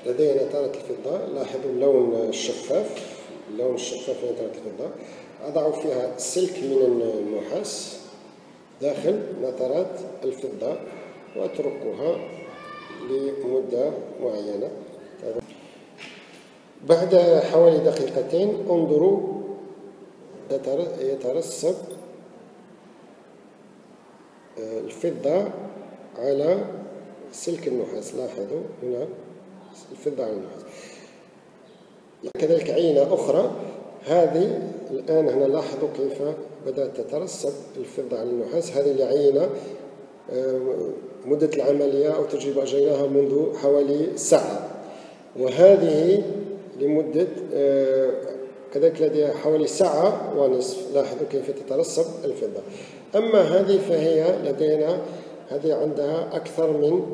لدي نتارة الفضة. لاحظوا اللون الشفاف، اللون الشفاف لنتارة الفضة. أضع فيها سلك من النحاس داخل نترات الفضة وأتركها لمدة معينة. بعد حوالي دقيقتين انظروا يترسب الفضة على سلك النحاس. لاحظوا هنا الفضة على النحاس. كذلك عينة أخرى، هذه الآن هنا لاحظوا كيف بدأت تترسب الفضة على النحاس. هذه العينة مدة العملية أو تجربة أجريناها منذ حوالي ساعة، وهذه لمدة كذلك لديها حوالي ساعة ونصف. لاحظوا كيف تترسب الفضة. أما هذه فهي لدينا هذه عندها أكثر من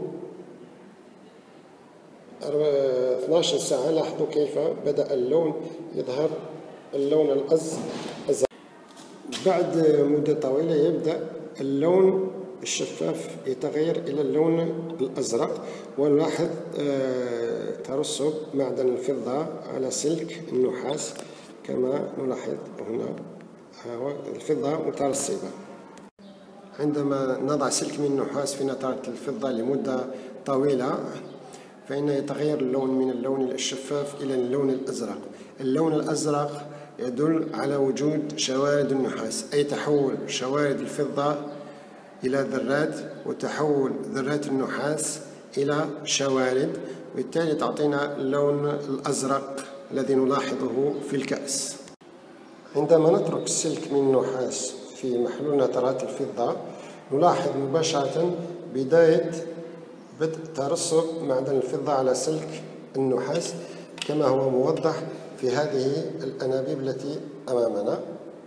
12 ساعة. لاحظوا كيف بدأ اللون يظهر، اللون الأزرق. بعد مدة طويلة يبدأ اللون الشفاف يتغير إلى اللون الأزرق، ونلاحظ ترسب معدن الفضة على سلك النحاس كما نلاحظ هنا. الفضة مترسبة. عندما نضع سلك من النحاس في نتارة الفضة لمدة طويلة فإن يتغير اللون من اللون الشفاف إلى اللون الأزرق. اللون الأزرق يدل على وجود شوارد النحاس، أي تحول شوارد الفضة إلى ذرات وتحول ذرات النحاس إلى شوارد، وبالتالي تعطينا اللون الأزرق الذي نلاحظه في الكأس. عندما نترك السلك من النحاس في محلول نترات الفضة نلاحظ مباشرة بداية بدء ترسب معدن الفضة على سلك النحاس كما هو موضح في هذه الأنابيب التي أمامنا.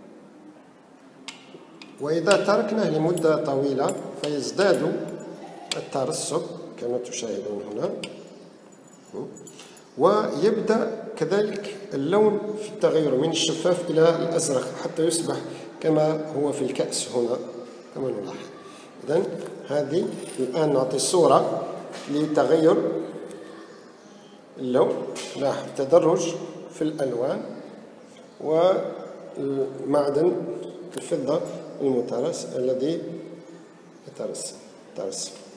وإذا تركناه لمدة طويلة فيزداد الترسب كما تشاهدون هنا، ويبدأ كذلك اللون في التغير من الشفاف إلى الأزرق حتى يصبح كما هو في الكأس هنا كما نلاحظ. إذن هذه الآن نعطي صورة لتغير اللون. لاحظ تدرج في الألوان ومعدن الفضة المترس الذي يترسب.